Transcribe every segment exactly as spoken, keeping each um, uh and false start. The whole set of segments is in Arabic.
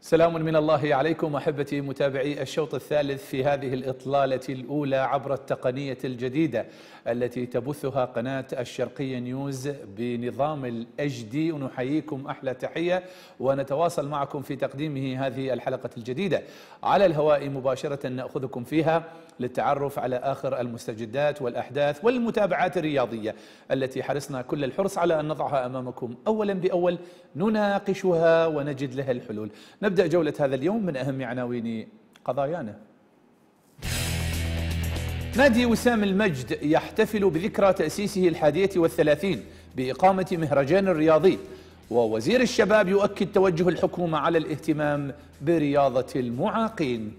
سلام من الله عليكم أحبتي متابعي الشوط الثالث في هذه الإطلالة الأولى عبر التقنية الجديدة التي تبثها قناة الشرقية نيوز بنظام الاتش دي، ونحييكم أحلى تحية ونتواصل معكم في تقديمه هذه الحلقة الجديدة على الهواء مباشرة، نأخذكم فيها للتعرف على آخر المستجدات والأحداث والمتابعات الرياضية التي حرصنا كل الحرص على أن نضعها أمامكم أولا بأول، نناقشها ونجد لها الحلول. نبدأ جولة هذا اليوم من أهم عناوين قضايانا. نادي وسام المجد يحتفل بذكرى تأسيسه الحادية والثلاثين بإقامة مهرجان رياضي، ووزير الشباب يؤكد توجه الحكومة على الاهتمام برياضة المعاقين.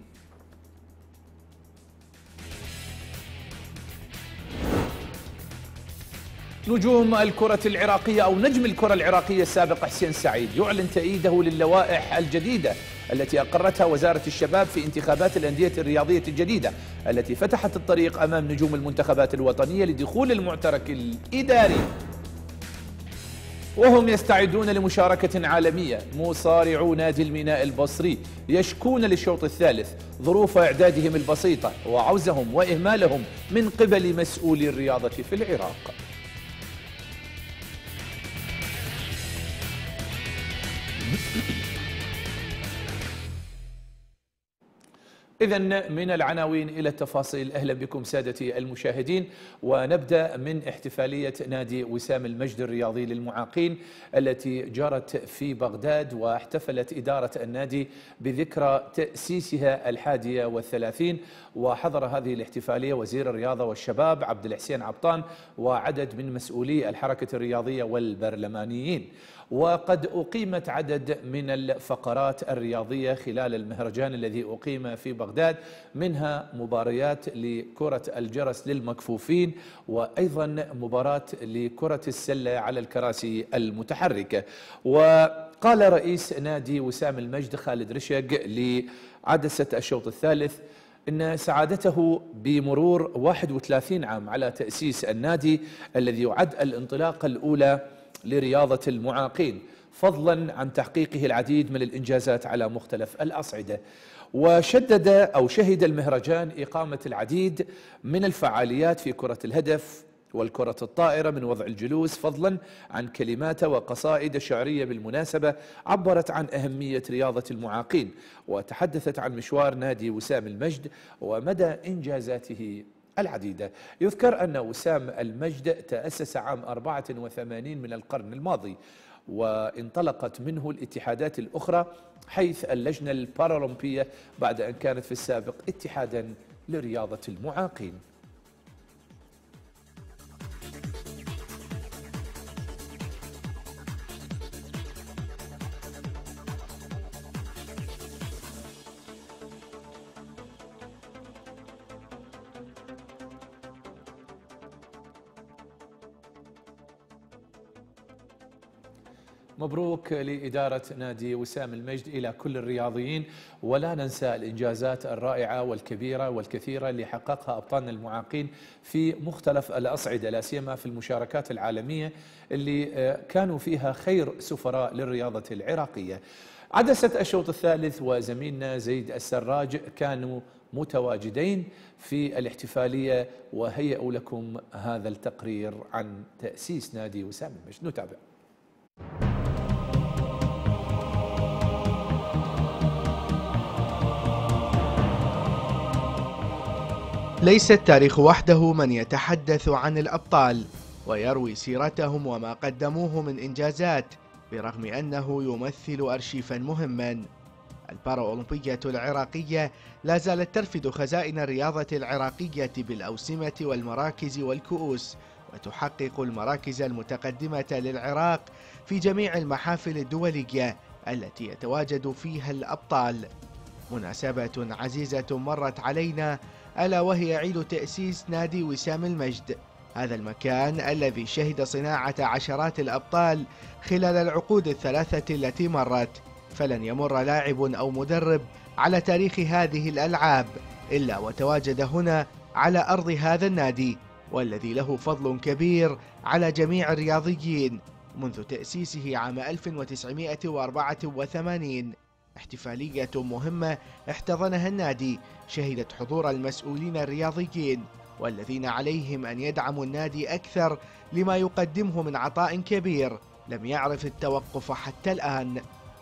نجوم الكرة العراقية أو نجم الكرة العراقية السابق حسين سعيد يعلن تأييده للوائح الجديدة التي أقرتها وزارة الشباب في انتخابات الأندية الرياضية الجديدة التي فتحت الطريق أمام نجوم المنتخبات الوطنية لدخول المعترك الإداري. وهم يستعدون لمشاركة عالمية. مصارعو نادي الميناء البصري يشكون للشوط الثالث ظروف إعدادهم البسيطة وعوزهم وإهمالهم من قبل مسؤولي الرياضة في العراق. إذن من العناوين إلى التفاصيل. أهلا بكم سادتي المشاهدين، ونبدأ من احتفالية نادي وسام المجد الرياضي للمعاقين التي جرت في بغداد، واحتفلت إدارة النادي بذكرى تأسيسها الحادية والثلاثين، وحضر هذه الاحتفالية وزير الرياضة والشباب عبد الحسين عبطان وعدد من مسؤولي الحركة الرياضية والبرلمانيين. وقد أقيمت عدد من الفقرات الرياضية خلال المهرجان الذي أقيم في بغداد، منها مباريات لكرة الجرس للمكفوفين، وأيضا مباراة لكرة السلة على الكراسي المتحركة. وقال رئيس نادي وسام المجد خالد رشق لعدسة الشوط الثالث إن سعادته بمرور واحد وثلاثين عام على تأسيس النادي الذي يعد الانطلاقة الأولى لرياضة المعاقين، فضلا عن تحقيقه العديد من الإنجازات على مختلف الأصعدة. وشدد أو شهد المهرجان إقامة العديد من الفعاليات في كرة الهدف والكرة الطائرة من وضع الجلوس، فضلا عن كلمات وقصائد شعرية بالمناسبة عبرت عن أهمية رياضة المعاقين، وتحدثت عن مشوار نادي وسام المجد ومدى إنجازاته العديدة. يذكر أن وسام المجد تأسس عام أربعة وثمانين من القرن الماضي، وانطلقت منه الاتحادات الأخرى، حيث اللجنة البارالمبية بعد أن كانت في السابق اتحادا لرياضة المعاقين. مبروك لإدارة نادي وسام المجد إلى كل الرياضيين، ولا ننسى الإنجازات الرائعة والكبيرة والكثيرة اللي حققها أبطالنا المعاقين في مختلف الأصعدة، لا سيما في المشاركات العالمية اللي كانوا فيها خير سفراء للرياضة العراقية. عدسة الشوط الثالث وزميلنا زيد السراج كانوا متواجدين في الاحتفالية، وهيئوا لكم هذا التقرير عن تأسيس نادي وسام المجد. نتابع. ليس التاريخ وحده من يتحدث عن الأبطال ويروي سيرتهم وما قدموه من إنجازات، برغم أنه يمثل أرشيفا مهما. البارالمبية العراقية لا زالت ترفد خزائن الرياضة العراقية بالأوسمة والمراكز والكؤوس، وتحقق المراكز المتقدمة للعراق في جميع المحافل الدولية التي يتواجد فيها الأبطال. مناسبة عزيزة مرت علينا ألا وهي عيد تأسيس نادي وسام المجد، هذا المكان الذي شهد صناعة عشرات الأبطال خلال العقود الثلاثة التي مرت. فلن يمر لاعب أو مدرب على تاريخ هذه الألعاب إلا وتواجد هنا على أرض هذا النادي، والذي له فضل كبير على جميع الرياضيين منذ تأسيسه عام ألف وتسعمائة وأربعة وثمانين. احتفالية مهمة احتضنها النادي شهدت حضور المسؤولين الرياضيين والذين عليهم أن يدعموا النادي أكثر لما يقدمه من عطاء كبير لم يعرف التوقف حتى الآن.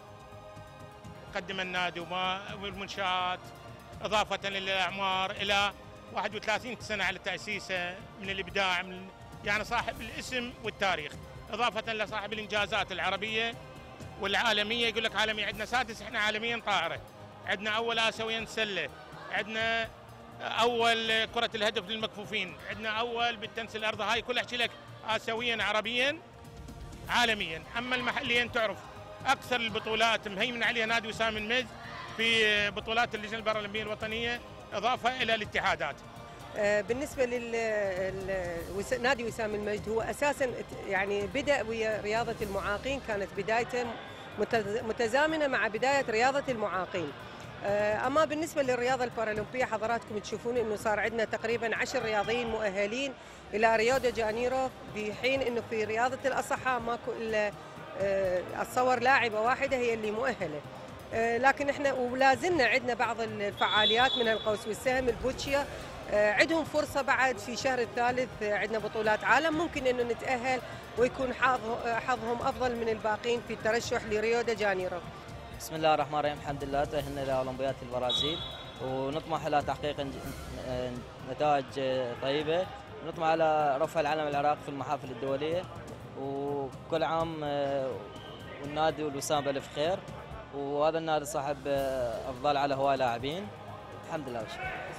قدم النادي والمنشآت إضافة للأعمار إلى واحد وثلاثين سنة على تأسيسه من الإبداع، من يعني صاحب الاسم والتاريخ، إضافة لصاحب الإنجازات العربية والعالمية. يقول لك عالمية، عندنا سادس احنا عالميا طائرة، عندنا أول آسيويا سلة، عندنا أول كرة الهدف للمكفوفين، عندنا أول بالتنس الأرض. هاي كلها أحكي لك آسيويا عربيا عالميا. أما المحليا تعرف أكثر البطولات مهيمن عليها نادي وسام المجد في بطولات اللجنة البارالمبية الوطنية، إضافة إلى الاتحادات. بالنسبة لنادي وسام المجد، هو أساساً يعني بدأ ويا رياضة المعاقين، كانت بدايته متزامنة مع بداية رياضة المعاقين. أما بالنسبة للرياضة البارالمبية حضراتكم تشوفون أنه صار عندنا تقريباً عشر رياضيين مؤهلين إلى ريو دي جانيرو، بحين أنه في رياضة الأصحاء ماكو إلا أتصور لاعبة واحدة هي اللي مؤهلة. لكن احنا ولازلنا عندنا بعض الفعاليات من القوس والسهم البوتشيا، عندهم فرصة بعد في شهر الثالث عندنا بطولات عالم، ممكن انه نتأهل ويكون حظهم افضل من الباقين في الترشح لريو دي جانيرو. بسم الله الرحمن الرحيم، الحمد لله تأهلنا لأولمبياد البرازيل ونطمح إلى تحقيق نتائج طيبة، ونطمح على رفع العلم العراقي في المحافل الدولية، وكل عام والنادي والوسام بألف خير، وهذا النادي صاحب أفضل على هواي لاعبين الحمد لله.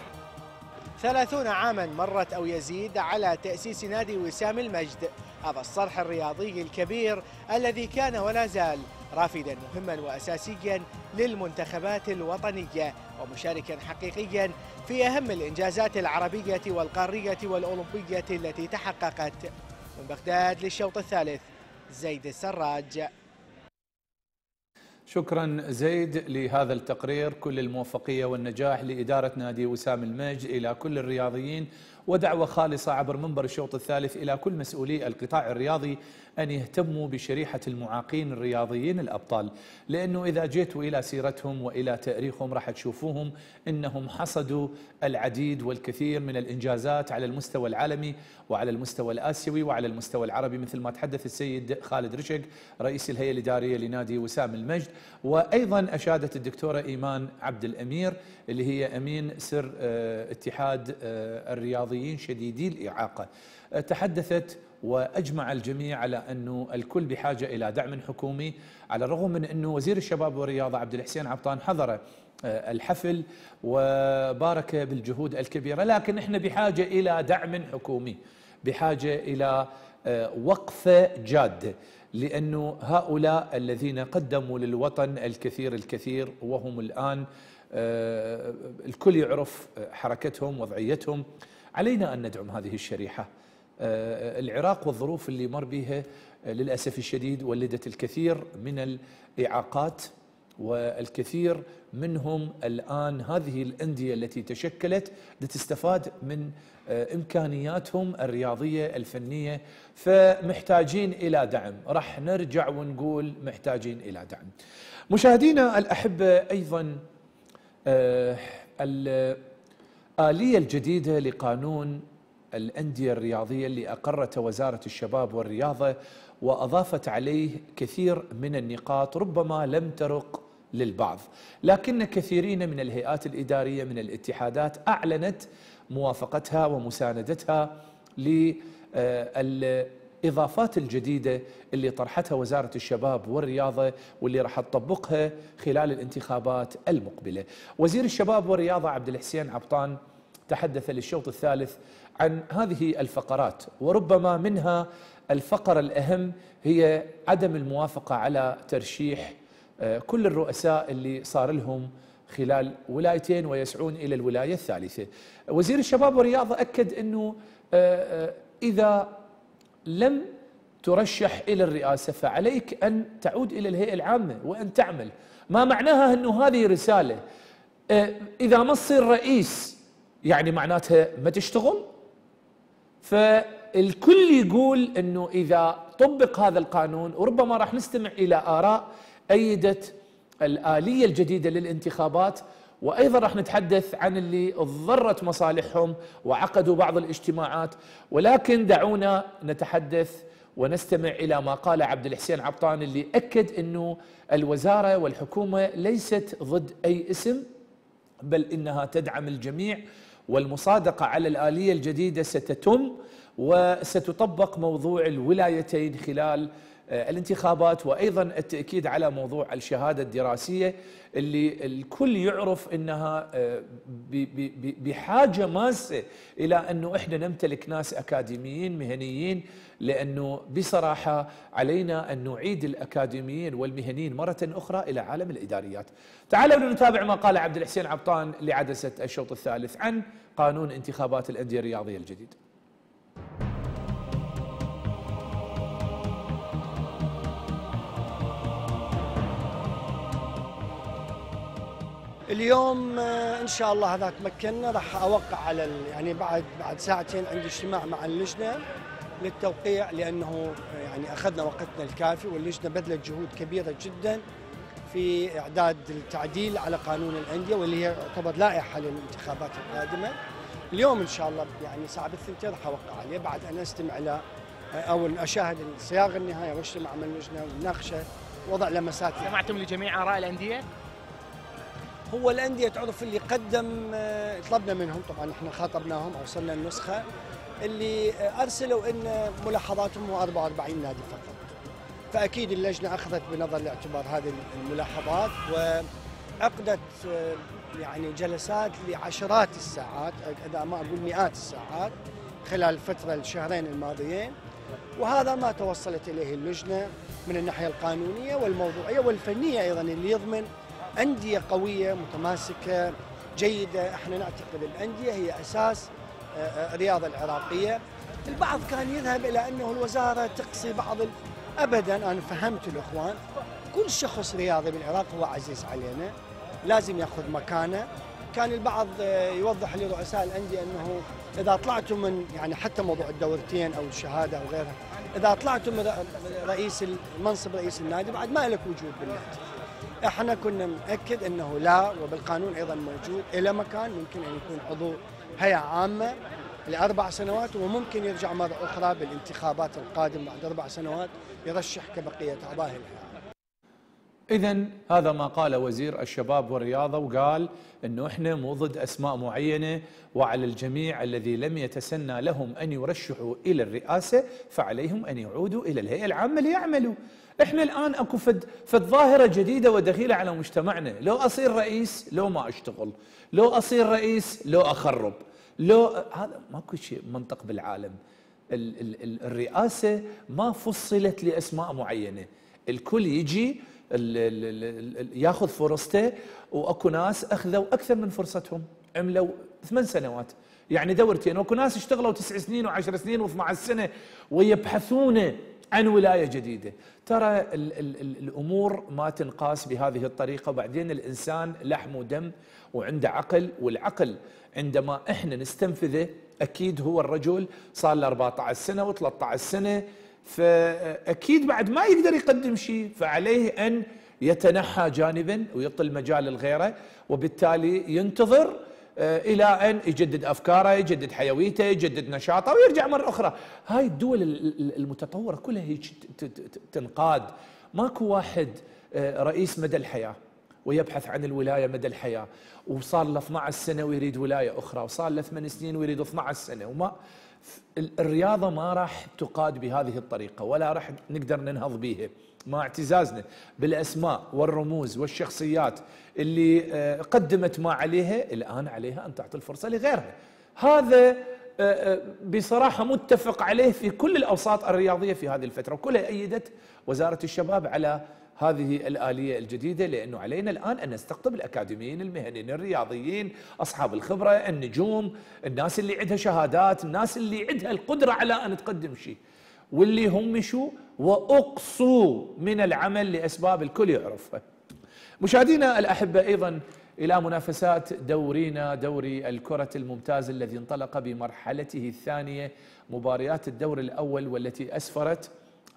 ثلاثون عاما مرت أو يزيد على تأسيس نادي وسام المجد، هذا الصرح الرياضي الكبير الذي كان ولا زال رافدا مهما وأساسيا للمنتخبات الوطنية ومشاركا حقيقيا في أهم الإنجازات العربية والقارية والأولمبية التي تحققت. من بغداد للشوط الثالث زيد السراج. شكرا زيد لهذا التقرير، كل الموفقية والنجاح لإدارة نادي وسام المجد إلى كل الرياضيين، ودعوة خالصة عبر منبر الشوط الثالث إلى كل مسؤولي القطاع الرياضي أن يهتموا بشريحة المعاقين الرياضيين الأبطال، لأنه إذا جيتوا إلى سيرتهم وإلى تاريخهم راح تشوفوهم أنهم حصدوا العديد والكثير من الإنجازات على المستوى العالمي وعلى المستوى الآسيوي وعلى المستوى العربي، مثل ما تحدث السيد خالد رشق رئيس الهيئة الإدارية لنادي وسام المجد. وأيضا أشادت الدكتورة إيمان عبد الأمير اللي هي أمين سر اتحاد الرياضيين شديدي الإعاقة، تحدثت وأجمع الجميع على أنه الكل بحاجة إلى دعم حكومي، على الرغم من أنه وزير الشباب والرياضة عبد الحسين عبطان حضر الحفل وبارك بالجهود الكبيرة، لكن احنا بحاجة إلى دعم حكومي، بحاجة إلى وقفة جادة، لأنه هؤلاء الذين قدموا للوطن الكثير الكثير وهم الآن الكل يعرف حركتهم وضعيتهم، علينا أن ندعم هذه الشريحة. العراق والظروف اللي مر بها للأسف الشديد ولدت الكثير من الإعاقات، والكثير منهم الآن هذه الأندية التي تشكلت لتستفاد من إمكانياتهم الرياضية الفنية، فمحتاجين إلى دعم. راح نرجع ونقول محتاجين إلى دعم. مشاهدينا الأحبة، أيضا الآلية الجديدة لقانون الأندية الرياضية اللي أقرتها وزارة الشباب والرياضة وأضافت عليه كثير من النقاط ربما لم ترق للبعض، لكن كثيرين من الهيئات الإدارية من الاتحادات أعلنت موافقتها ومساندتها للإضافات الجديدة اللي طرحتها وزارة الشباب والرياضة واللي راح تطبقها خلال الانتخابات المقبلة. وزير الشباب والرياضة عبد الحسين عبطان تحدث للشوط الثالث عن هذه الفقرات، وربما منها الفقرة الأهم هي عدم الموافقة على ترشيح كل الرؤساء اللي صار لهم خلال ولايتين ويسعون إلى الولاية الثالثة. وزير الشباب والرياضة أكد أنه إذا لم ترشح إلى الرئاسة فعليك أن تعود إلى الهيئة العامة وأن تعمل، ما معناها أنه هذه رسالة إذا ما تصير رئيس يعني معناتها ما تشتغل. فالكل يقول أنه إذا طبق هذا القانون، وربما راح نستمع إلى آراء أيدت الآلية الجديدة للانتخابات، وأيضا راح نتحدث عن اللي ضرت مصالحهم وعقدوا بعض الاجتماعات. ولكن دعونا نتحدث ونستمع إلى ما قال عبد الحسين عبطان، اللي أكد أنه الوزارة والحكومة ليست ضد أي اسم، بل إنها تدعم الجميع، والمصادقة على الآلية الجديدة ستتم وستطبق موضوع الولايتين خلال الانتخابات، وأيضا التأكيد على موضوع الشهادة الدراسية اللي الكل يعرف أنها بحاجة ماسة إلى أنه إحنا نمتلك ناس أكاديميين مهنيين، لأنه بصراحة علينا أن نعيد الأكاديميين والمهنيين مرة أخرى إلى عالم الإداريات. تعالوا نتابع ما قال عبد الحسين عبطان لعدسة الشوط الثالث عن قانون انتخابات الأندية الرياضية الجديد. اليوم ان شاء الله اذا تمكنا راح اوقع على يعني بعد بعد ساعتين عندي اجتماع مع اللجنه للتوقيع، لانه يعني اخذنا وقتنا الكافي، واللجنه بذلت جهود كبيره جدا في اعداد التعديل على قانون الانديه، واللي هي تعتبر لائحه للانتخابات القادمه. اليوم ان شاء الله يعني الساعه بالثنتين راح اوقع عليه، بعد ان استمع له او اشاهد الصياغه النهائيه واجتمع مع اللجنه ونناقشه وضع لمسات. سمعتم لجميع اراء الانديه؟ هو الأندية تعرف اللي قدم طلبنا منهم، طبعا احنا خاطبناهم أوصلنا النسخة اللي أرسلوا إن ملاحظاتهم هو أربعة وأربعين نادي فقط، فأكيد اللجنة أخذت بنظر الاعتبار هذه الملاحظات وعقدت يعني جلسات لعشرات الساعات، إذا ما أقول مئات الساعات خلال الفترة الشهرين الماضيين، وهذا ما توصلت إليه اللجنة من الناحية القانونية والموضوعية والفنية أيضا، اللي يضمن أندية قوية متماسكة جيدة. احنا نعتقد الأندية هي أساس الرياضة العراقية. البعض كان يذهب إلى أنه الوزارة تقصي بعض ال... أبدا، أنا فهمت الإخوان، كل شخص رياضي بالعراق هو عزيز علينا، لازم يأخذ مكانه. كان البعض يوضح لرؤساء الأندية أنه إذا طلعتم من يعني حتى موضوع الدورتين أو الشهادة أو غيرها، إذا طلعتم من رئيس المنصب رئيس النادي بعد ما لك وجود بالنادي. احنا كنا مأكد انه لا، وبالقانون ايضا موجود الى مكان ممكن ان يكون عضو هيئة عامة لاربع سنوات، وممكن يرجع مرة اخرى بالانتخابات القادمة بعد اربع سنوات يرشح كبقية اعضاء الهيئة. إذن هذا ما قال وزير الشباب والرياضة، وقال أنه إحنا مو ضد أسماء معينة، وعلى الجميع الذي لم يتسنى لهم أن يرشحوا إلى الرئاسة فعليهم أن يعودوا إلى الهيئة العامة ليعملوا. إحنا الآن أكو فد, فد ظاهرة جديدة ودخيلة على مجتمعنا، لو أصير رئيس لو ما أشتغل، لو أصير رئيس لو أخرب، لو هذا ماكو شيء منطق بالعالم. ال ال ال الرئاسة ما فصلت لأسماء معينة، الكل يجي ال ال ال ياخذ فرصته، واكو ناس اخذوا اكثر من فرصتهم، عملوا ثمان سنوات يعني دورتين، واكو ناس اشتغلوا تسع سنين وعشر سنين واثنعش سنه ويبحثون عن ولايه جديده. ترى ال ال ال الامور ما تنقاس بهذه الطريقه، وبعدين الانسان لحم ودم وعنده عقل، والعقل عندما احنا نستنفذه اكيد هو الرجل صار له أربعة عشر سنه وثلاثة عشر سنه، فأكيد بعد ما يقدر يقدم شيء، فعليه أن يتنحى جانبا ويعطي المجال لغيره، وبالتالي ينتظر إلى أن يجدد أفكاره، يجدد حيويته، يجدد نشاطه ويرجع مرة أخرى. هاي الدول المتطورة كلها هيك تنقاد، ماكو واحد رئيس مدى الحياة ويبحث عن الولاية مدى الحياة، وصار له اثنعش سنة ويريد ولاية أخرى، وصار له ثمان سنين ويريد اثنعش سنة. وما الرياضة ما راح تقاد بهذه الطريقة ولا راح نقدر ننهض بها، مع اعتزازنا بالأسماء والرموز والشخصيات اللي قدمت ما عليها، الآن عليها أن تعطي الفرصة لغيرها. هذا بصراحة متفق عليه في كل الأوساط الرياضية في هذه الفترة، وكلها أيدت وزارة الشباب على هذه الآلية الجديدة، لأنه علينا الآن أن نستقطب الأكاديميين المهنيين الرياضيين أصحاب الخبرة، النجوم، الناس اللي عندها شهادات، الناس اللي عندها القدرة على أن تقدم شيء، واللي همشوا وأقصوا من العمل لأسباب الكل يعرفها. مشاهدينا الأحبة، أيضا إلى منافسات دورينا دوري الكرة الممتاز الذي انطلق بمرحلته الثانية، مباريات الدور الأول والتي أسفرت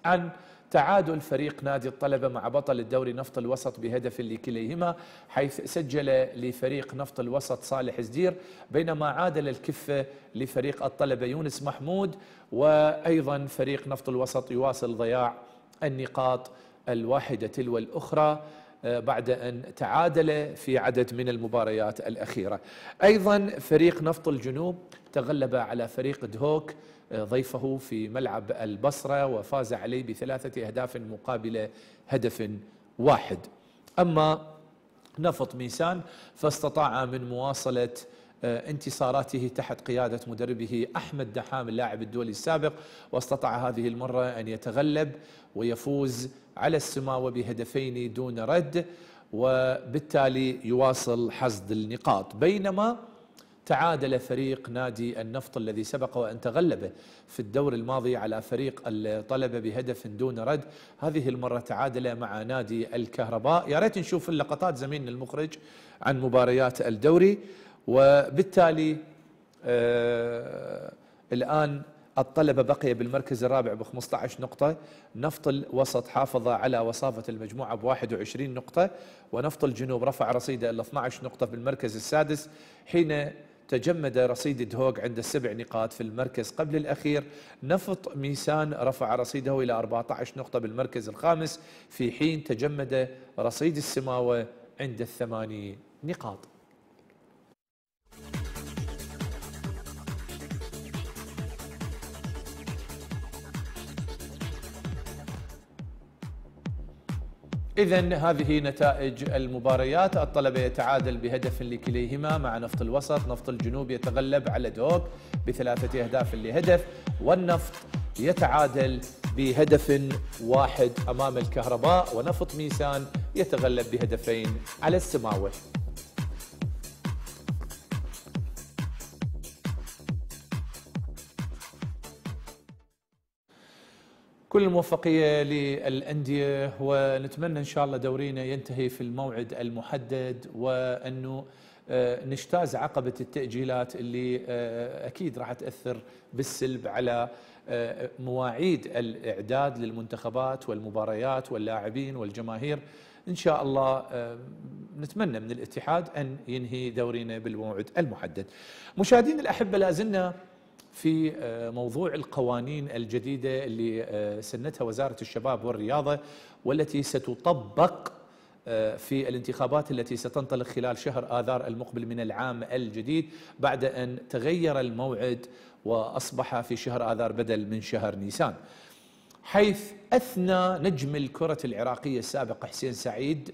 عن تعادل فريق نادي الطلبة مع بطل الدوري نفط الوسط بهدف لكليهما، حيث سجل لفريق نفط الوسط صالح زدير، بينما عادل الكفة لفريق الطلبة يونس محمود. وأيضا فريق نفط الوسط يواصل ضياع النقاط الواحدة تلو الأخرى بعد أن تعادل في عدد من المباريات الأخيرة. أيضا فريق نفط الجنوب تغلب على فريق دهوك ضيفه في ملعب البصرة وفاز عليه بثلاثة أهداف مقابل هدف واحد. أما نفط ميسان فاستطاع من مواصلة انتصاراته تحت قيادة مدربه أحمد دحام اللاعب الدولي السابق، واستطاع هذه المرة أن يتغلب ويفوز على السماوة بهدفين دون رد، وبالتالي يواصل حصد النقاط. بينما تعادل فريق نادي النفط الذي سبق وأن تغلب في الدور الماضي على فريق الطلبة بهدف دون رد، هذه المرة تعادل مع نادي الكهرباء. يا ريت نشوف اللقطات زميلنا المخرج عن مباريات الدوري. وبالتالي آه الآن الطلبة بقي بالمركز الرابع ب خمسة عشر نقطة، نفط الوسط حافظ على وصافة المجموعة ب واحد وعشرين نقطة، ونفط الجنوب رفع رصيده إلى اثنتي عشرة نقطة بالمركز السادس، حين تجمد رصيد دهوك عند السبع نقاط في المركز قبل الأخير. نفط ميسان رفع رصيده إلى أربعة عشر نقطة بالمركز الخامس، في حين تجمد رصيد السماوة عند الثماني نقاط. إذن هذه نتائج المباريات. الطلبة يتعادل بهدف لكليهما مع نفط الوسط، نفط الجنوب يتغلب على دهوك بثلاثة أهداف لهدف، والنفط يتعادل بهدف واحد أمام الكهرباء، ونفط ميسان يتغلب بهدفين على السماوة. كل الموفقية للأندية، ونتمنى إن شاء الله دورينا ينتهي في الموعد المحدد، وأنه نجتاز عقبة التأجيلات اللي أكيد راح تأثر بالسلب على مواعيد الإعداد للمنتخبات والمباريات واللاعبين والجماهير. إن شاء الله نتمنى من الاتحاد أن ينهي دورينا بالموعد المحدد. مشاهدينا الأحبة، لازلنا في موضوع القوانين الجديدة اللي سنتها وزارة الشباب والرياضة، والتي ستطبق في الانتخابات التي ستنطلق خلال شهر آذار المقبل من العام الجديد، بعد أن تغير الموعد وأصبح في شهر آذار بدل من شهر نيسان، حيث أثنى نجم الكرة العراقية السابق حسين سعيد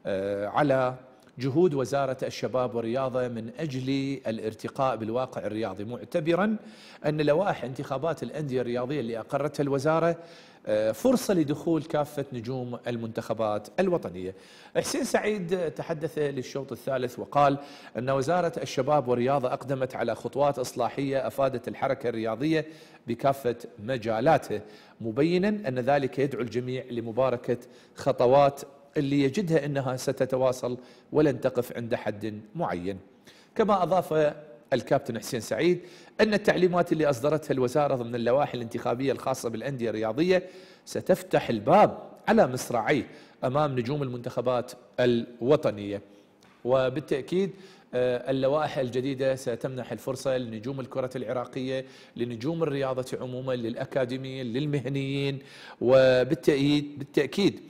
على جهود وزارة الشباب والرياضة من أجل الارتقاء بالواقع الرياضي، معتبرا أن لوائح انتخابات الأندية الرياضية اللي أقرتها الوزارة فرصة لدخول كافة نجوم المنتخبات الوطنية. حسين سعيد تحدث للشوط الثالث وقال أن وزارة الشباب والرياضة أقدمت على خطوات إصلاحية أفادت الحركة الرياضية بكافة مجالاته، مبينا أن ذلك يدعو الجميع لمباركة خطوات اللي يجدها أنها ستتواصل ولن تقف عند حد معين. كما أضاف الكابتن حسين سعيد أن التعليمات اللي أصدرتها الوزارة ضمن اللوائح الانتخابية الخاصة بالأندية الرياضية ستفتح الباب على مصراعيه أمام نجوم المنتخبات الوطنية، وبالتأكيد اللوائح الجديدة ستمنح الفرصة لنجوم الكرة العراقية، لنجوم الرياضة عموما، للأكاديميين، للمهنيين. وبالتأكيد بالتأكيد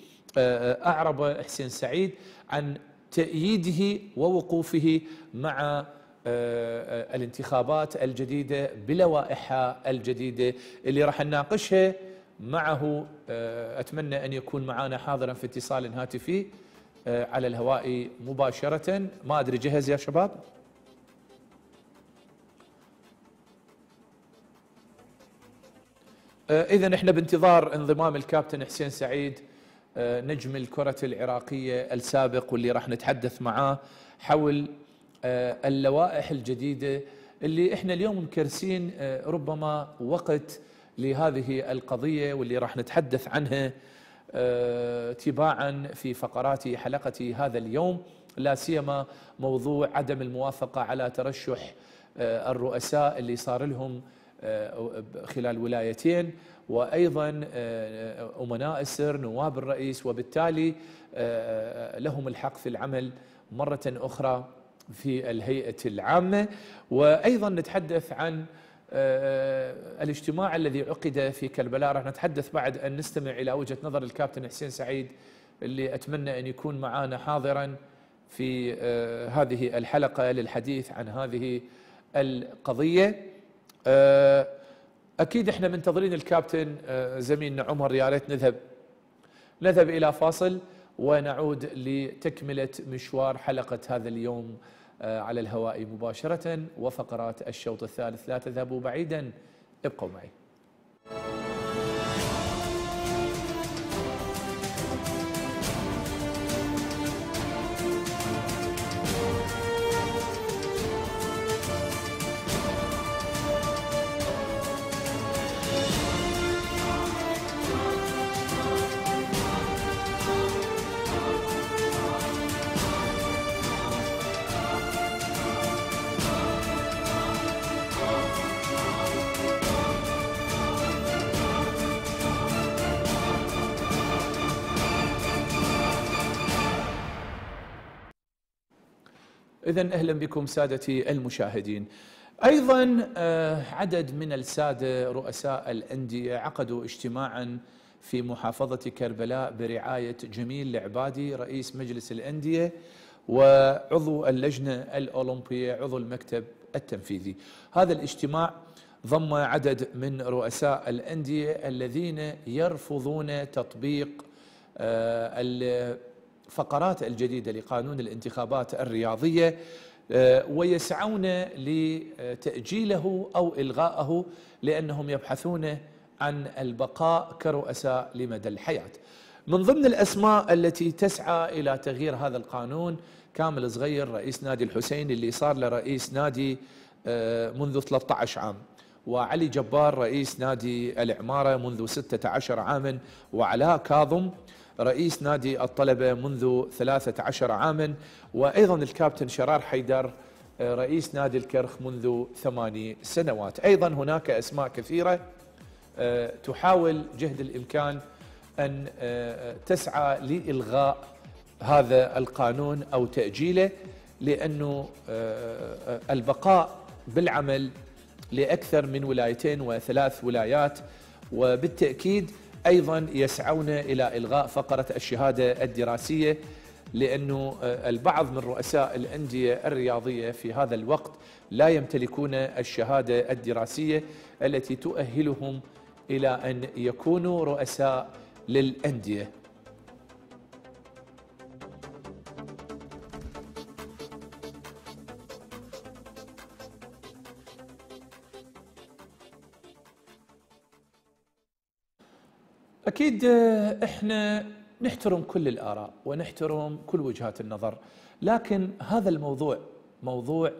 أعرب حسين سعيد عن تأييده ووقوفه مع الانتخابات الجديدة بلوائحها الجديدة اللي راح نناقشها معه. أتمنى أن يكون معنا حاضرا في اتصال هاتفي على الهواء مباشرة. ما أدري جهز يا شباب؟ إذن إحنا بانتظار انضمام الكابتن حسين سعيد نجم الكرة العراقية السابق، واللي راح نتحدث معاه حول اللوائح الجديدة اللي احنا اليوم مكرسين ربما وقت لهذه القضية، واللي راح نتحدث عنها تباعا في فقرات حلقة هذا اليوم، لا سيما موضوع عدم الموافقة على ترشح الرؤساء اللي صار لهم خلال ولايتين، وأيضا أمناء السر نواب الرئيس، وبالتالي لهم الحق في العمل مرة أخرى في الهيئة العامة. وأيضا نتحدث عن الاجتماع الذي عقد في كربلاء. راح نتحدث بعد أن نستمع إلى وجهة نظر الكابتن حسين سعيد اللي أتمنى أن يكون معنا حاضرا في هذه الحلقة للحديث عن هذه القضية. أكيد إحنا منتظرين الكابتن زميلنا عمر. يا ريت نذهب نذهب إلى فاصل ونعود لتكملة مشوار حلقة هذا اليوم على الهواء مباشرة وفقرات الشوط الثالث. لا تذهبوا بعيدا، ابقوا معي. إذن أهلا بكم سادتي المشاهدين. أيضا عدد من السادة رؤساء الأندية عقدوا اجتماعا في محافظة كربلاء برعاية جميل العبادي رئيس مجلس الأندية وعضو اللجنة الأولمبية عضو المكتب التنفيذي. هذا الاجتماع ضم عدد من رؤساء الأندية الذين يرفضون تطبيق الفقرات الجديدة لقانون الانتخابات الرياضية ويسعون لتأجيله أو إلغائه لأنهم يبحثون عن البقاء كرؤساء لمدى الحياة. من ضمن الأسماء التي تسعى إلى تغيير هذا القانون كامل صغير رئيس نادي الحسين اللي صار له رئيس نادي منذ ثلاثة عشر عام، وعلي جبار رئيس نادي العمارة منذ ستة عشر عاما، وعلاء كاظم رئيس نادي الطلبة منذ ثلاثة عشر عاما، وأيضا الكابتن شرار حيدر رئيس نادي الكرخ منذ ثماني سنوات. أيضا هناك أسماء كثيرة تحاول جهد الإمكان أن تسعى لإلغاء هذا القانون أو تأجيله، لأنه البقاء بالعمل لأكثر من ولايتين وثلاث ولايات، وبالتأكيد أيضا يسعون إلى إلغاء فقرة الشهادة الدراسية، لأنه البعض من رؤساء الأندية الرياضية في هذا الوقت لا يمتلكون الشهادة الدراسية التي تؤهلهم إلى أن يكونوا رؤساء للأندية. أكيد إحنا نحترم كل الآراء ونحترم كل وجهات النظر، لكن هذا الموضوع موضوع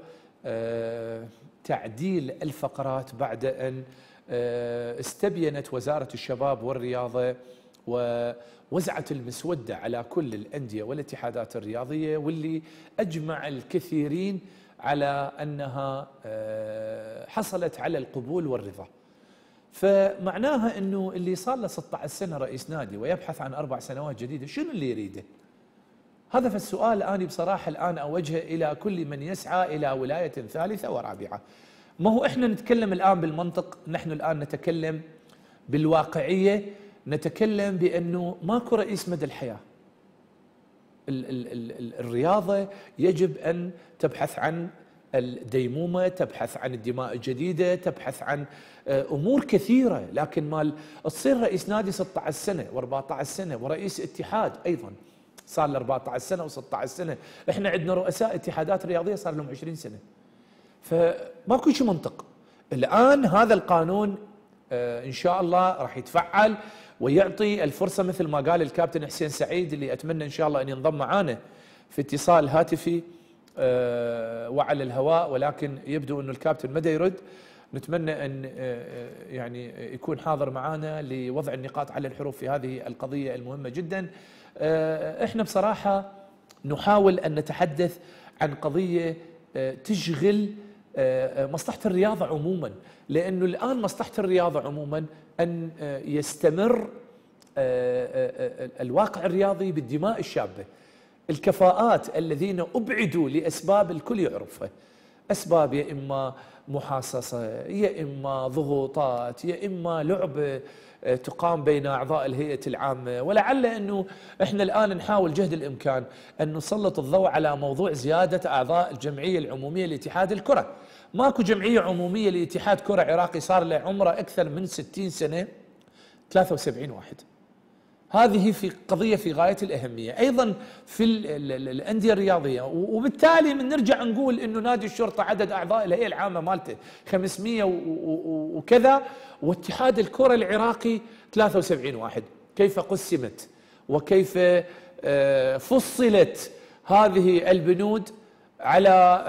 تعديل الفقرات بعد أن استبينت وزارة الشباب والرياضة ووزعت المسودة على كل الأندية والاتحادات الرياضية، واللي أجمع الكثيرين على أنها حصلت على القبول والرضا. فمعناها أنه اللي صار له ستة عشر سنة رئيس نادي ويبحث عن أربع سنوات جديدة شنو اللي يريده؟ هذا فالسؤال أنا بصراحة الآن أوجهه إلى كل من يسعى إلى ولاية ثالثة ورابعة. ما هو إحنا نتكلم الآن بالمنطق، نحن الآن نتكلم بالواقعية، نتكلم بأنه ماكو رئيس مدى الحياة. ال ال ال الرياضة يجب أن تبحث عن الديمومة، تبحث عن الدماء الجديدة، تبحث عن أمور كثيرة، لكن مال تصير رئيس نادي ستة عشر سنة وأربعة عشر سنة ورئيس اتحاد أيضا صار له أربعة عشر سنة وستة عشر سنة. إحنا عندنا رؤساء اتحادات رياضية صار لهم عشرين سنة. فماكو شيء منطق. الآن هذا القانون آه إن شاء الله راح يتفعل ويعطي الفرصة مثل ما قال الكابتن حسين سعيد اللي أتمنى إن شاء الله أن ينضم معنا في اتصال هاتفي آه وعلى الهواء، ولكن يبدو أنه الكابتن مدى يرد. نتمنى أن آه يعني يكون حاضر معنا لوضع النقاط على الحروف في هذه القضية المهمة جدا. آه إحنا بصراحة نحاول أن نتحدث عن قضية آه تشغل مصلحة الرياضة عموما، لأنه الآن مصلحة الرياضة عموما أن يستمر الواقع الرياضي بالدماء الشابة، الكفاءات الذين أبعدوا لأسباب الكل يعرفها، أسباب يا إما محاصصة، يا إما ضغوطات، يا إما لعبة تقام بين أعضاء الهيئة العامة. ولعل أنه إحنا الآن نحاول جهد الإمكان أن نسلط الضوء على موضوع زيادة أعضاء الجمعية العمومية لاتحاد الكرة. ماكو جمعية عمومية لاتحاد كرة عراقي صار له عمره أكثر من ستين سنة، ثلاثة وسبعين واحد. هذه في قضية في غاية الأهمية أيضا في الأندية الرياضية. وبالتالي من نرجع نقول أنه نادي الشرطة عدد أعضاء الهيئة العامة مالته خمسمئة وكذا، واتحاد الكرة العراقي ثلاثة وسبعين واحد. كيف قسمت وكيف فصلت هذه البنود على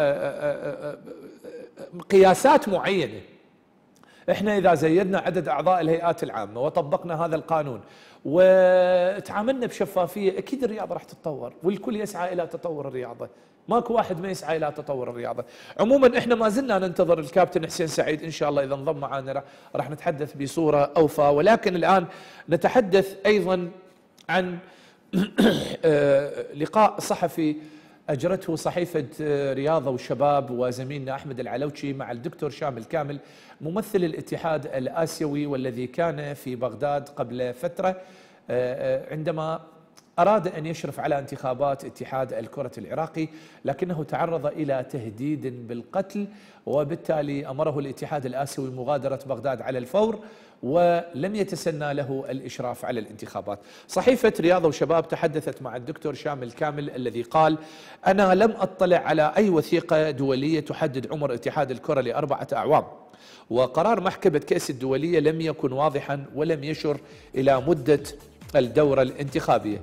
قياسات معينة؟ احنا اذا زيدنا عدد اعضاء الهيئات العامه وطبقنا هذا القانون وتعاملنا بشفافيه، اكيد الرياضه راح تتطور، والكل يسعى الى تطور الرياضه، ماكو واحد ما يسعى الى تطور الرياضه. عموما احنا ما زلنا ننتظر الكابتن حسين سعيد، ان شاء الله اذا انضم معنا راح نتحدث بصوره اوفى. ولكن الان نتحدث ايضا عن لقاء صحفي أجرته صحيفة رياضة وشباب وزميلنا أحمد العلوشي مع الدكتور شامل كامل ممثل الاتحاد الآسيوي، والذي كان في بغداد قبل فترة عندما أراد أن يشرف على انتخابات اتحاد الكرة العراقي، لكنه تعرض إلى تهديد بالقتل، وبالتالي أمره الاتحاد الآسيوي مغادرة بغداد على الفور، ولم يتسنى له الإشراف على الانتخابات. صحيفة رياضة وشباب تحدثت مع الدكتور شامل كامل الذي قال: أنا لم أطلع على أي وثيقة دولية تحدد عمر اتحاد الكرة لأربعة أعوام، وقرار محكمة كأس الدولية لم يكن واضحا ولم يشر إلى مدة الدورة الانتخابية.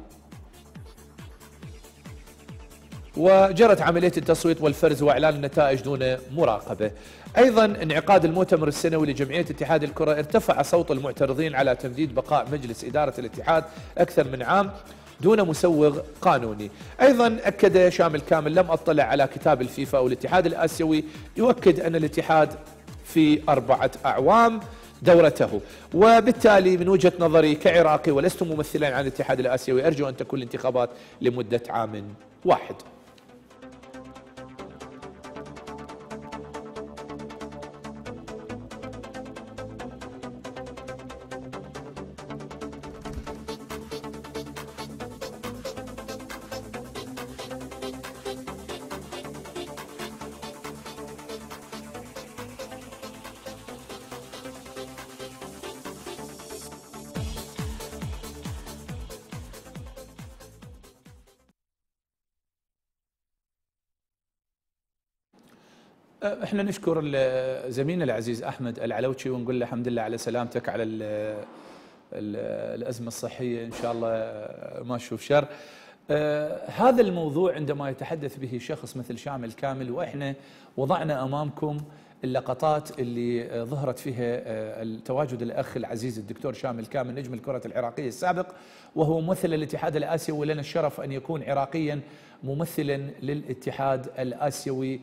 وجرت عملية التصويت والفرز وإعلان النتائج دون مراقبة. أيضا انعقاد المؤتمر السنوي لجمعية اتحاد الكرة ارتفع صوت المعترضين على تمديد بقاء مجلس إدارة الاتحاد أكثر من عام دون مسوغ قانوني. أيضا أكد شامل كامل: لم أطلع على كتاب الفيفا أو الاتحاد الآسيوي يؤكد أن الاتحاد في أربعة أعوام دورته، وبالتالي من وجهة نظري كعراقي ولست ممثلا عن الاتحاد الآسيوي أرجو أن تكون الانتخابات لمدة عام واحد. احنا نشكر زميلنا العزيز احمد العلوشي ونقول له الحمد لله على سلامتك، على ال ال الازمه الصحيه، ان شاء الله ما تشوف شر. آه هذا الموضوع عندما يتحدث به شخص مثل شامل كامل، واحنا وضعنا امامكم اللقطات اللي ظهرت فيها التواجد الاخ العزيز الدكتور شامل كامل نجم الكره العراقيه السابق، وهو ممثل الاتحاد الاسيوي، ولنا الشرف ان يكون عراقيا ممثلا للاتحاد الاسيوي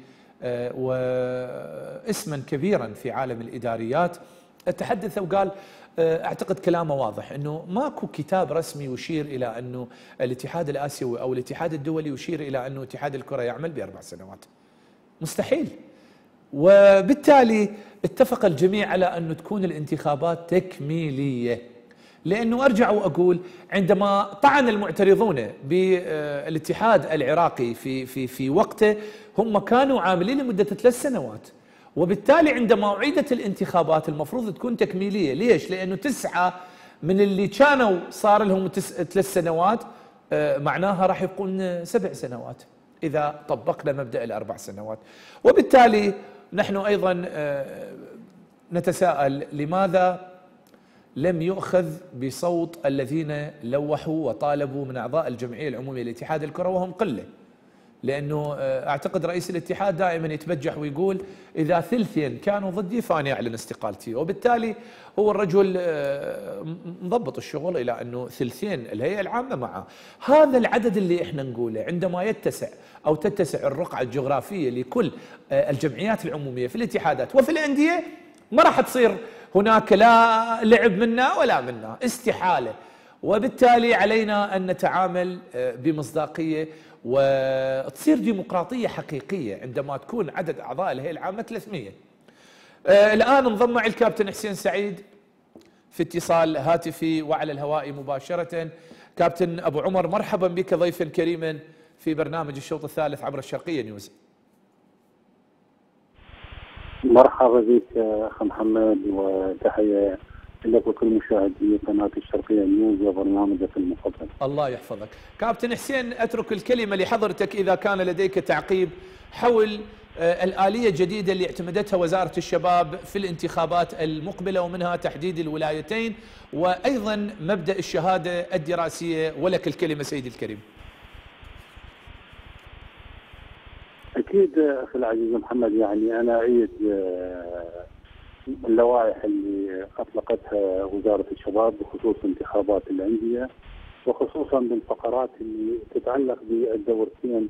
واسما كبيرا في عالم الاداريات. تحدث وقال اعتقد كلامه واضح انه ماكو كتاب رسمي يشير الى انه الاتحاد الاسيوي او الاتحاد الدولي يشير الى انه اتحاد الكره يعمل باربع سنوات، مستحيل. وبالتالي اتفق الجميع على انه تكون الانتخابات تكميليه، لانه ارجع واقول عندما طعن المعترضون بالاتحاد العراقي في في في وقته هم كانوا عاملين لمده ثلاث سنوات، وبالتالي عندما اعيدت الانتخابات المفروض تكون تكميليه. ليش؟ لانه تسعه من اللي كانوا صار لهم ثلاث سنوات معناها راح يكون سبع سنوات اذا طبقنا مبدا الاربع سنوات. وبالتالي نحن ايضا نتساءل لماذا لم يؤخذ بصوت الذين لوحوا وطالبوا من اعضاء الجمعيه العموميه لاتحاد الكره وهم قله، لانه اعتقد رئيس الاتحاد دائما يتبجح ويقول اذا ثلثين كانوا ضدي فاني اعلن استقالتي، وبالتالي هو الرجل مضبط الشغل الى انه ثلثين الهيئه العامه معه. هذا العدد اللي احنا نقوله عندما يتسع او تتسع الرقعه الجغرافيه لكل الجمعيات العموميه في الاتحادات وفي الانديه ما راح تصير هناك لا لعب منا ولا منا، استحالة. وبالتالي علينا أن نتعامل بمصداقية وتصير ديمقراطية حقيقية عندما تكون عدد أعضاء الهيئة العامة ثلاثمئة. الآن انضم معي الكابتن حسين سعيد في اتصال هاتفي وعلى الهواء مباشرة. كابتن أبو عمر، مرحبا بك ضيفا كريما في برنامج الشوط الثالث عبر الشرقية نيوز. مرحبا بك أخ محمد، وتحية لك وكل مشاهدي قناة الشرقية نيوز وبرنامجك المفضل. الله يحفظك. كابتن حسين، أترك الكلمة لحضرتك إذا كان لديك تعقيب حول الآلية الجديدة اللي اعتمدتها وزارة الشباب في الانتخابات المقبلة، ومنها تحديد الولايتين وأيضا مبدأ الشهادة الدراسية. ولك الكلمة سيدي الكريم. أكيد أخي العزيز محمد، يعني أنا أعيد اللوائح اللي أطلقتها وزارة الشباب بخصوص انتخابات الأندية، وخصوصا بالفقرات اللي تتعلق بالدورتين،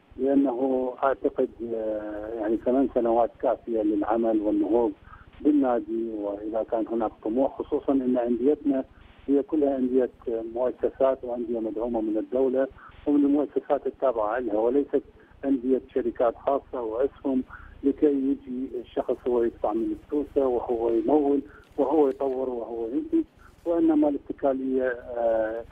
لأنه أعتقد يعني ثمان سنوات كافية للعمل والنهوض بالنادي، وإذا كان هناك طموح، خصوصا أن أنديتنا هي كلها أندية مؤسسات وأندية مدعومة من الدولة ومن المؤسسات التابعة لها، وليست أندية شركات خاصة وأسهم لكي يجي الشخص هو يدفع من الفلوسه وهو يمول وهو يطور وهو ينتج، وإنما الاتكالية آآ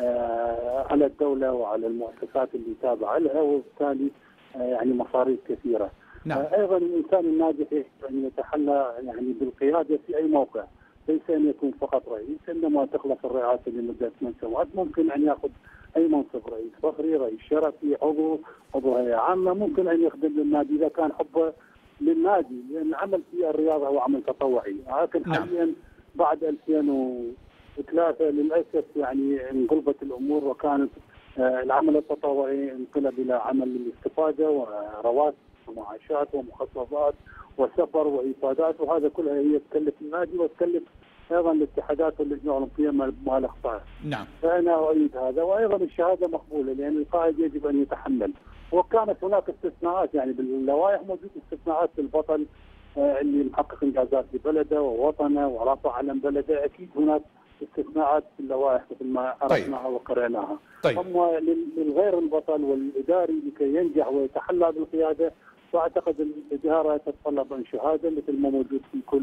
آآ على الدولة وعلى المؤسسات اللي تابعة لها، وبالتالي يعني مصاريف كثيرة. نعم. أيضا الإنسان الناجح يجب أن يتحلى يعني بالقيادة في أي موقع، ليس أن يكون فقط رئيس. عندما تخلص الرئاسة لمدة ثمان سنوات ممكن أن يأخذ أي منصب، رئيس فخري، رئيس شرفي، عضو عضو هيئة عامة، ممكن أن يخدم للنادي إذا كان حبه للنادي، لأن العمل في الرياضة هو عمل تطوعي. لكن حاليا بعد ألفين وثلاثة للأسف يعني انقلبت الأمور، وكانت العمل التطوعي انقلب إلى عمل للاستفادة ورواتب ومعاشات ومخصصات وسفر وإفادات، وهذا كلها هي تكلف النادي وتكلف ايضا الاتحادات واللجنه الاولمبيه مع الاخطاء. نعم. فانا اؤيد هذا، وايضا الشهاده مقبوله لان القائد يجب ان يتحمل، وكانت هناك استثناءات يعني باللوائح موجود استثناءات للبطل اللي محقق انجازات لبلده ووطنه ورفع علم بلده، اكيد هناك استثناءات في اللوائح مثل ما عرفناها طيب. وقرأناها. طيب. اما للغير البطل والاداري لكي ينجح ويتحلى بالقياده، فاعتقد الاداره تتطلب عن شهاده مثل ما موجود في كل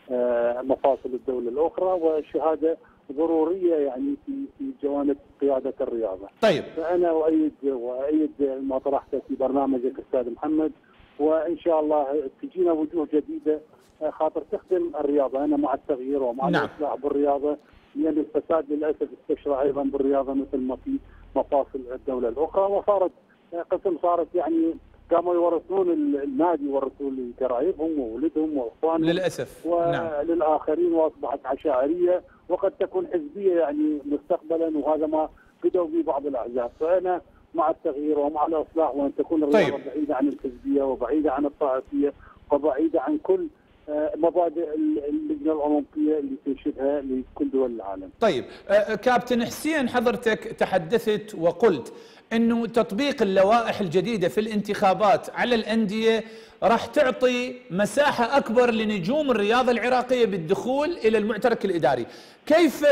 مفاصل الدولة الأخرى، والشهادة ضرورية يعني في في جوانب قيادة الرياضة. طيب. فأنا أؤيد وأؤيد ما طرحته في برنامجك أستاذ محمد، وإن شاء الله تجينا وجوه جديدة خاطر تخدم الرياضة. أنا مع التغيير ومع نعم. الإصلاح بالرياضة، لأن الفساد للأسف استشرى أيضا بالرياضة مثل ما في مفاصل الدولة الأخرى، وصارت قسم صارت يعني قاموا يورثون النادي، يورثون لقرايبهم وولدهم واخوانهم للاسف وللاخرين، واصبحت عشائريه وقد تكون حزبيه يعني مستقبلا، وهذا ما بدأوا به بعض الاحزاب. فانا مع التغيير ومع الاصلاح، وان تكون الرياضه طيب. بعيده عن الحزبيه وبعيده عن الطائفيه وبعيده عن كل مبادئ اللجنه الاولمبيه اللي تنشدها لكل دول العالم. طيب كابتن حسين، حضرتك تحدثت وقلت انه تطبيق اللوائح الجديده في الانتخابات على الانديه راح تعطي مساحه اكبر لنجوم الرياضه العراقيه بالدخول الى المعترك الاداري. كيف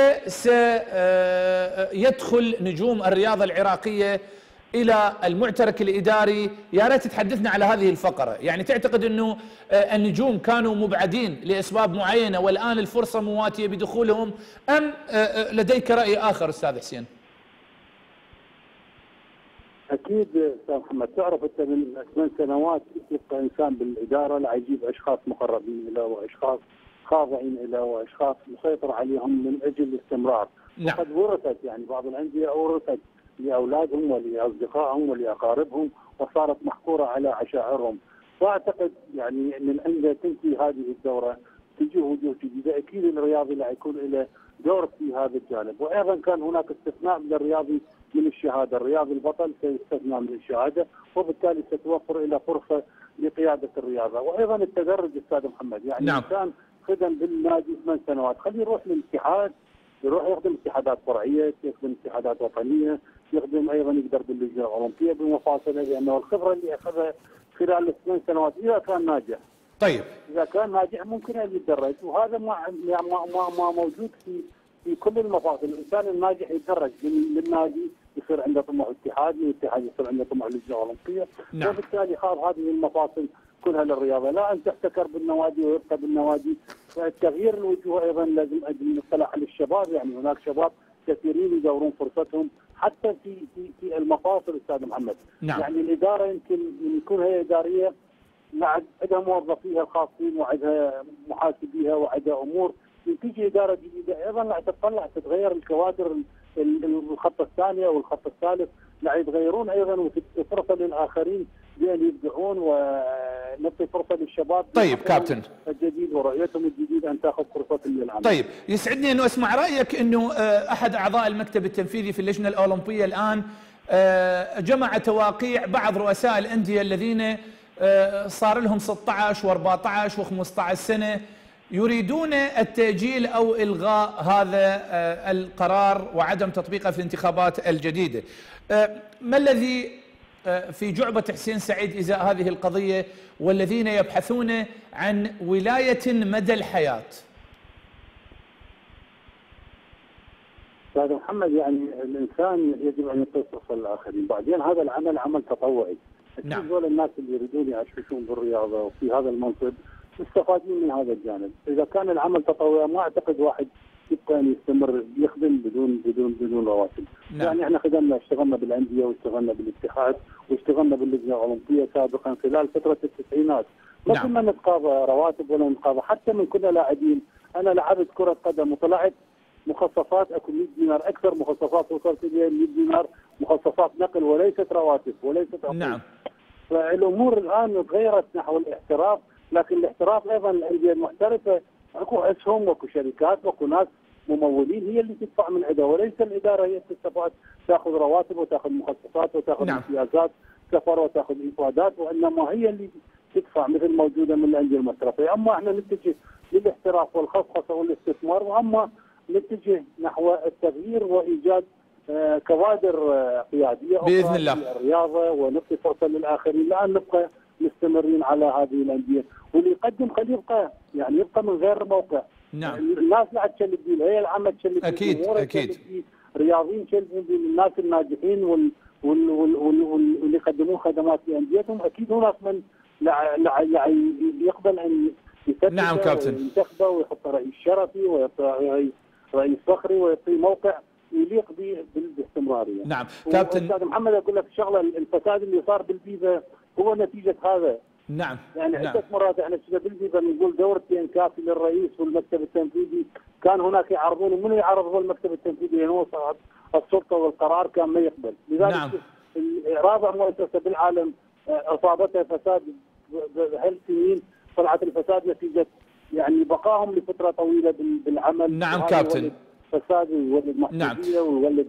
سيدخل نجوم الرياضه العراقيه الى المعترك الاداري؟ يا ريت تحدثنا على هذه الفقره، يعني تعتقد انه النجوم كانوا مبعدين لاسباب معينه والان الفرصه مواتيه بدخولهم، ام لديك راي اخر استاذ حسين؟ اكيد استاذ محمد، تعرف انت من ثمان سنوات يبقى انسان بالاداره لا يجيب اشخاص مقربين له واشخاص خاضعين له واشخاص مسيطر عليهم من اجل الاستمرار. نعم. وقد ورثت يعني بعض الانديه ورثت لاولادهم ولاصدقائهم ولاقاربهم وصارت محكوره على عشائرهم. فاعتقد يعني من عند تنتهي هذه الدوره تجي وجوه جديده، اكيد الرياضي لا يكون له دور في هذا الجانب. وايضا كان هناك استثناء للرياضي من الشهاده، الرياضي البطل سيستثنى من الشهاده، وبالتالي ستوفر الى فرصه لقياده الرياضه. وايضا التدرج استاذ محمد، يعني نعم. كان خدم بالنادي ثمان سنوات، خليه يروح للاتحاد، يروح يخدم اتحادات فرعيه، يخدم اتحادات وطنيه، يخدم ايضا يقدر باللجنه الاولمبيه بمفاصله، لانه الخبره اللي اخذها خلال الثمان سنوات اذا كان ناجح طيب اذا كان ناجح ممكن ان يتدرج، وهذا ما ما ما, ما موجود في في كل المفاصل. الانسان الناجح يتدرج للنادي، يصير عنده طموح اتحادي، والاتحاد يصير عنده طموح لجنه اولمبيه، نعم. وبالتالي خاض هذه المفاصل كلها للرياضه، لا ان تحتكر بالنوادي ويبقى بالنوادي. فالتغيير الوجوه ايضا لازم نطلع على الشباب، يعني هناك شباب كثيرين يدورون فرصتهم حتى في في في المفاصل استاذ محمد. نعم. يعني الاداره يمكن يكون هي اداريه عندها موظفيها الخاصين وعندها محاسبيها وعندها امور، تيجي اداره جديده ايضا لا تطلع تتغير الكوادر الخط الثاني او الخط الثالث، لا يتغيرون ايضا وتعطي فرصه للاخرين بان يبدعون، ونعطي فرصه للشباب طيب كابتن الجديد ورؤيتهم الجديده ان تاخذ فرصه للعمل. طيب يسعدني انه اسمع رايك انه احد اعضاء المكتب التنفيذي في اللجنه الاولمبيه الان جمع تواقيع بعض رؤساء الانديه الذين صار لهم ستة عشر وأربعة عشر وخمسة عشر سنه يريدون التأجيل أو إلغاء هذا القرار وعدم تطبيقه في الانتخابات الجديدة. ما الذي في جعبة حسين سعيد إزاء هذه القضية والذين يبحثون عن ولاية مدى الحياة؟ أستاذ محمد، يعني الإنسان يجب أن يعطي فرصة للآخرين، بعدين هذا العمل عمل تطوعي. نعم. هذول الناس اللي يريدون يعيشون بالرياضة وفي هذا المنصب مستفادين من هذا الجانب. اذا كان العمل تطوعي ما اعتقد واحد يبقى ان يستمر يخدم بدون بدون بدون رواتب. نعم. يعني احنا خدمنا اشتغلنا بالانديه واشتغلنا بالاتحاد واشتغلنا باللجنه الاولمبيه سابقا خلال فتره التسعينات، ما نعم. كنا نتقاضى رواتب ولا نتقاضى حتى من كنا لاعبين. انا لعبت كره قدم وطلعت مخصصات اكو مئة دينار، اكثر مخصصات وصلت اليها مئة دينار، مخصصات نقل وليست رواتب وليست عقود. نعم. فالامور الان تغيرت نحو الاحتراف، لكن الاحتراف ايضا الانديه المحترفه اكو اسهم واكو شركات واكو ناس ممولين هي اللي تدفع من عندها، وليس الاداره هي تستفاد تاخذ رواتب وتاخذ مخصصات وتاخذ نعم. امتيازات سفر وتاخذ افادات، وانما هي اللي تدفع مثل موجوده من الانديه المحترفه. اما احنا نتجه للاحتراف والخصخصه والاستثمار، واما نتجه نحو التغيير وايجاد كوادر قياديه باذن الله في الرياضه ونعطي فرصه للاخرين، لا نبقى مستمرين على هذه الانديه، واللي يقدم خليه يبقى يعني يبقى من غير موقع. نعم. الناس لا تشلب بيه، هي العامه تشلب بيه، اكيد اكيد رياضيين تشلبون بيه، الناس الناجحين وال وال وال وال واللي يقدمون خدمات لانديتهم، اكيد هناك من لا لا يقبل ان يسدد. نعم كابتن. وينتخبه ويحط رئيس شرفي ويعطي رئيس فخري ويعطي موقع يليق به بالاستمراريه. نعم كابتن. استاذ محمد اقول لك شغله، الفساد اللي صار بالفيفا هو نتيجه هذا. نعم. يعني نعم. عده مرات احنا كنا بالفيفا نقول دورتين كافي للرئيس والمكتب التنفيذي، كان هناك يعرضون، ومن يعرض هو المكتب التنفيذي لانه يعني صاحب السلطه والقرار كان ما يقبل، لذلك نعم. رابع مؤسسه بالعالم اصابتها فساد بهالسنين، طلعت الفساد نتيجه يعني بقائهم لفتره طويله بالعمل. نعم كابتن. فساد ويولد محدوديه ويولد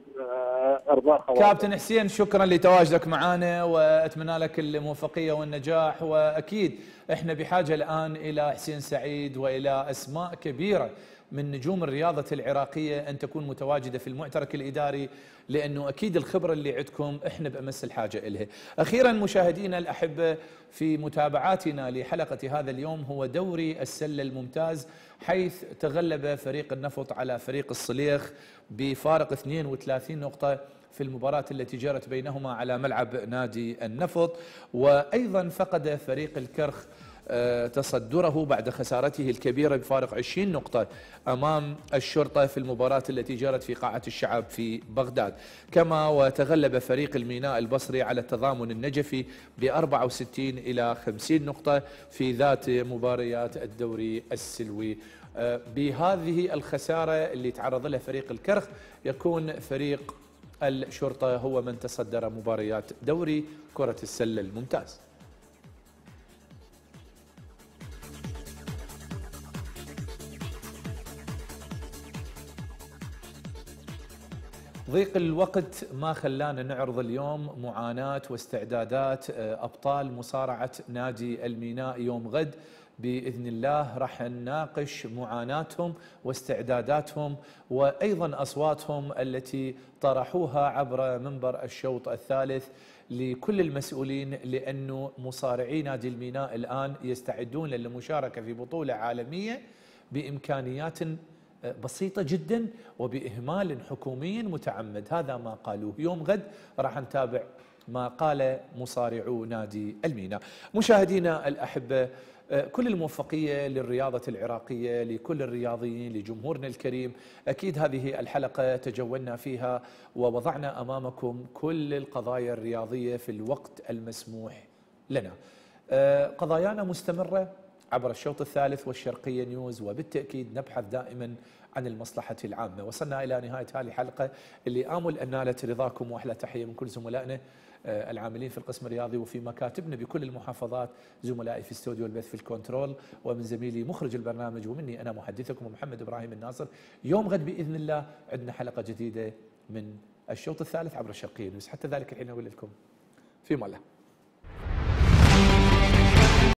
ارباح خوارج. كابتن حسين شكرا لتواجدك معنا واتمنى لك الموفقيه والنجاح، واكيد احنا بحاجه الان الى حسين سعيد والى اسماء كبيره من نجوم الرياضه العراقيه ان تكون متواجده في المعترك الاداري، لانه اكيد الخبره اللي عندكم احنا بامس الحاجه الها. اخيرا مشاهدينا الاحبه، في متابعاتنا لحلقه هذا اليوم هو دوري السله الممتاز، حيث تغلب فريق النفط على فريق الصليخ بفارق اثنين وثلاثين نقطه في المباراة التي جرت بينهما على ملعب نادي النفط، وايضا فقد فريق الكرخ تصدره بعد خسارته الكبيرة بفارق عشرين نقطة أمام الشرطة في المباراة التي جرت في قاعة الشعب في بغداد. كما وتغلب فريق الميناء البصري على التضامن النجفي ب أربعة وستين إلى خمسين نقطة في ذات مباريات الدوري السلوي. بهذه الخسارة اللي تعرض لها فريق الكرخ يكون فريق الشرطة هو من تصدر مباريات دوري كرة السلة الممتاز. ضيق الوقت ما خلانا نعرض اليوم معاناة واستعدادات أبطال مصارعة نادي الميناء يوم غد بإذن الله راح نناقش معاناتهم واستعداداتهم وأيضا أصواتهم التي طرحوها عبر منبر الشوط الثالث لكل المسؤولين، لأنه مصارعي نادي الميناء الآن يستعدون للمشاركة في بطولة عالمية بإمكانيات بسيطة جدا وبإهمال حكومي متعمد. هذا ما قالوه. يوم غد راح نتابع ما قال مصارعو نادي الميناء. مشاهدينا الأحبة، كل الموفقية للرياضة العراقية، لكل الرياضيين، لجمهورنا الكريم. أكيد هذه الحلقة تجولنا فيها ووضعنا أمامكم كل القضايا الرياضية في الوقت المسموح لنا. قضايانا مستمرة عبر الشوط الثالث والشرقية نيوز، وبالتأكيد نبحث دائما عن المصلحة العامة. وصلنا إلى نهاية هذه الحلقة اللي آمل أن نالت رضاكم، وأحلى تحية من كل زملائنا العاملين في القسم الرياضي وفي مكاتبنا بكل المحافظات، زملائي في استوديو البث في الكنترول، ومن زميلي مخرج البرنامج، ومني أنا محدثكم محمد إبراهيم الناصر. يوم غد بإذن الله عندنا حلقة جديدة من الشوط الثالث عبر الشرقية نيوز. حتى ذلك الحين أقول لكم في مالله.